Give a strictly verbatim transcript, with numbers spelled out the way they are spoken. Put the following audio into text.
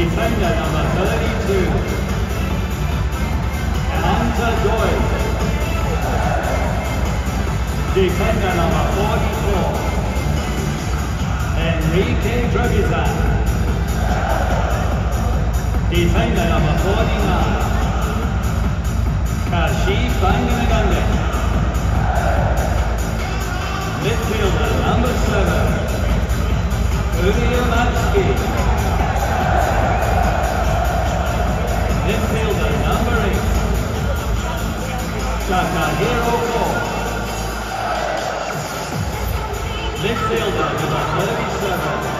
Defender number thirty-two, Anta Doyle. Defender number forty-four, Enrique Trevisan. Defender number forty-nine, Kashif Banganagande. Midfielder number seven, Udia Matsky. Midfielder number eight, Takahiro Ko. Midfielder number thirty-seven,